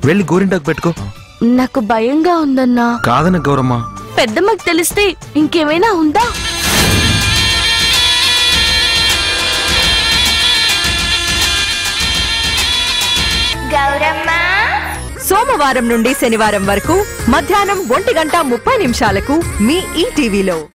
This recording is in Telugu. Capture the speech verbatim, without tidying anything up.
వెళ్ళి గోరింటాకు పెట్టుకో. నాకు భయంగా ఉందన్నా. కాదన్న గౌరమ్మ, పెద్దమ్మకి తెలిస్తే ఇంకేమైనా ఉందా? గౌరమ్మ సోమవారం నుండి శనివారం వరకు మధ్యాహ్నం ఒంటి గంట ముప్పై నిమిషాలకు మీ ఈటీవీలో.